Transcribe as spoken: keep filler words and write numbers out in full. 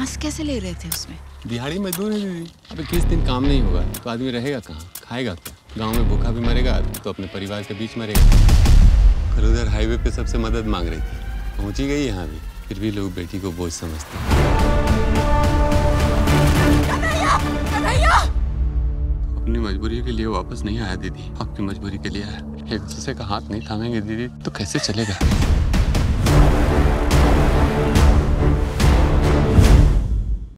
सांस कैसे ले रहे थे उसमें? दिहाड़ी मजदूर है दीदी। अबे किस दिन काम नहीं होगा तो आदमी रहेगा कहाँ, खाएगा क्या? गांव में भूखा भी मरेगा तो अपने परिवार के बीच मरेगा। कल उधर हाईवे पे सबसे मदद मांग रही थी, पहुंची गई यहाँ भी, फिर भी लोग बेटी को बोझ समझते हैं। अपनी मजबूरी के लिए वापस नहीं आया दीदी, आपकी मजबूरी के लिए आया। एक दूसरे का हाथ नहीं थामेंगे दीदी तो कैसे चलेगा?